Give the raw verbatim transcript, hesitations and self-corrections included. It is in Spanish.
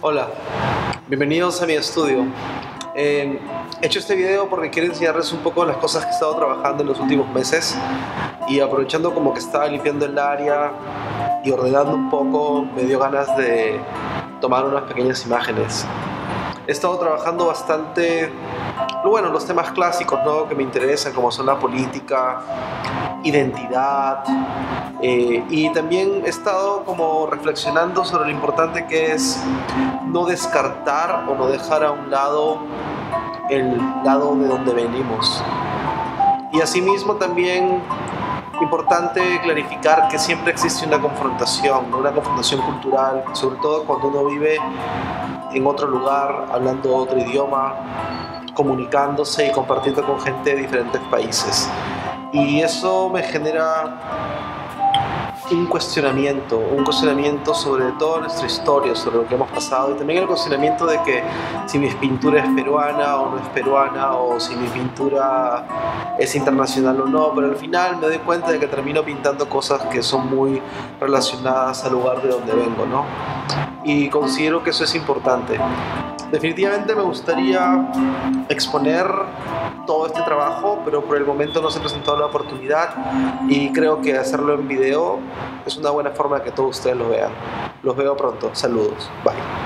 Hola, bienvenidos a mi estudio. Eh, he hecho este video porque quiero enseñarles un poco las cosas que he estado trabajando en los últimos meses y aprovechando como que estaba limpiando el área y ordenando un poco, me dio ganas de tomar unas pequeñas imágenes. He estado trabajando bastante, bueno, los temas clásicos, ¿no?, que me interesan, como son la política, identidad, eh, y también he estado como reflexionando sobre lo importante que es no descartar o no dejar a un lado el lado de donde venimos. Y asimismo también importante clarificar que siempre existe una confrontación, ¿no?, una confrontación cultural, sobre todo cuando uno vive en otro lugar, hablando otro idioma, comunicándose y compartiendo con gente de diferentes países. Y eso me genera un cuestionamiento, un cuestionamiento sobre toda nuestra historia, sobre lo que hemos pasado, y también el cuestionamiento de que si mi pintura es peruana o no es peruana, o si mi pintura es internacional o no, pero al final me doy cuenta de que termino pintando cosas que son muy relacionadas al lugar de donde vengo, ¿no? Y considero que eso es importante. Definitivamente me gustaría exponer todo este trabajo, pero por el momento no se ha presentado la oportunidad y creo que hacerlo en video es una buena forma de que todos ustedes lo vean. Los veo pronto. Saludos. Bye.